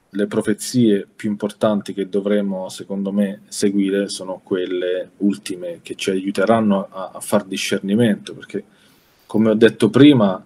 le profezie più importanti che dovremo, secondo me, seguire sono quelle ultime che ci aiuteranno a far discernimento, perché, come ho detto prima,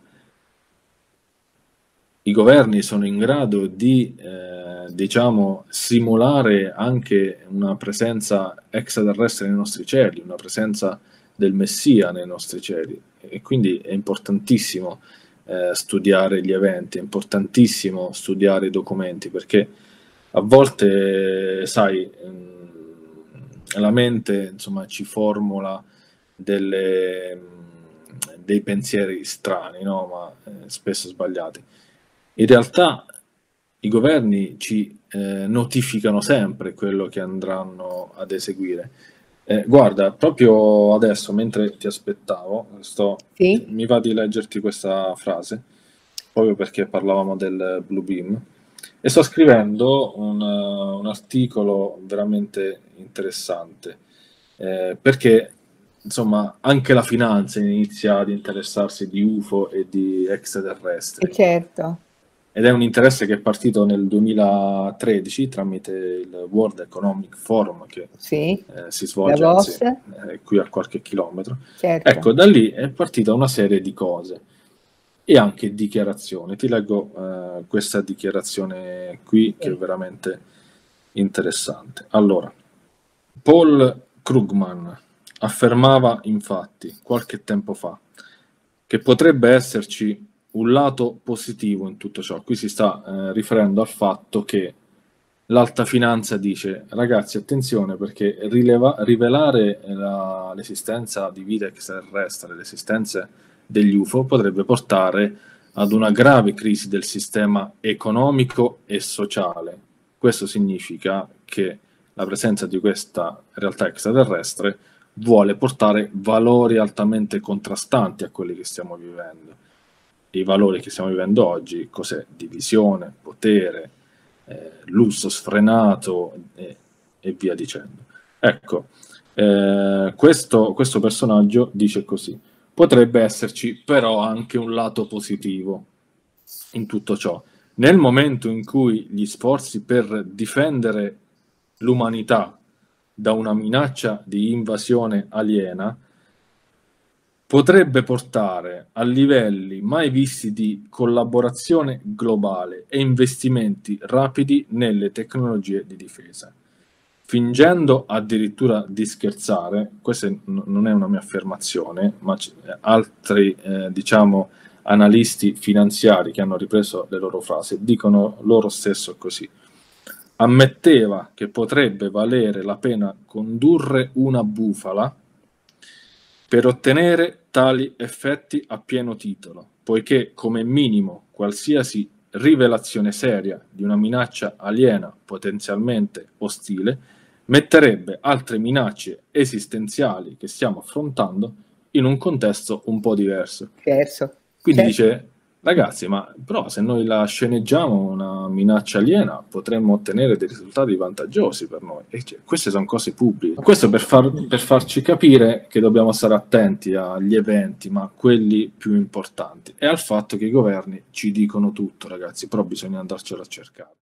i governi sono in grado di, diciamo, simulare anche una presenza extraterrestre nei nostri cieli, una presenza del Messia nei nostri cieli, e quindi è importantissimo studiare gli eventi, è importantissimo studiare i documenti, perché a volte, sai, la mente, insomma, ci formula dei pensieri strani, no? Ma spesso sbagliati. In realtà i governi ci notificano sempre quello che andranno ad eseguire. Guarda, proprio adesso, mentre ti aspettavo, Sì? mi va di leggerti questa frase, proprio perché parlavamo del Blue Beam, e sto scrivendo un articolo veramente interessante, perché insomma anche la finanza inizia ad interessarsi di UFO e di E extraterrestri. certo, Ed è un interesse che è partito nel 2013 tramite il World Economic Forum che sì, si svolge, anzi, Davos, qui a qualche chilometro. certo. Ecco, da lì è partita una serie di cose e anche dichiarazioni. Ti leggo questa dichiarazione qui che è Sì. veramente interessante. Allora, Paul Krugman affermava infatti qualche tempo fa che potrebbe esserci un lato positivo in tutto ciò. Qui si sta riferendo al fatto che l'alta finanza dice: ragazzi, attenzione, perché rivelare l'esistenza di vita extraterrestre, l'esistenza degli UFO potrebbe portare ad una grave crisi del sistema economico e sociale. Questo significa che la presenza di questa realtà extraterrestre vuole portare valori altamente contrastanti a quelli che stiamo vivendo. I valori che stiamo vivendo oggi, cos'è? Divisione, potere, lusso sfrenato e via dicendo. Ecco, questo personaggio dice così: potrebbe esserci però anche un lato positivo in tutto ciò. Nel momento in cui gli sforzi per difendere l'umanità da una minaccia di invasione aliena potrebbe portare a livelli mai visti di collaborazione globale e investimenti rapidi nelle tecnologie di difesa. Fingendo addirittura di scherzare, questa non è una mia affermazione, ma altri, diciamo, analisti finanziari che hanno ripreso le loro frasi dicono loro stesso così: ammetteva che potrebbe valere la pena condurre una bufala per ottenere tali effetti a pieno titolo, poiché come minimo qualsiasi rivelazione seria di una minaccia aliena potenzialmente ostile metterebbe altre minacce esistenziali che stiamo affrontando in un contesto un po' diverso. Diverso, Quindi certo. dice: ragazzi, ma però se noi la sceneggiamo una minaccia aliena potremmo ottenere dei risultati vantaggiosi per noi. E queste sono cose pubbliche. Questo per farci capire che dobbiamo stare attenti agli eventi, ma quelli più importanti, e al fatto che i governi ci dicono tutto, ragazzi, però bisogna andarcelo a cercare.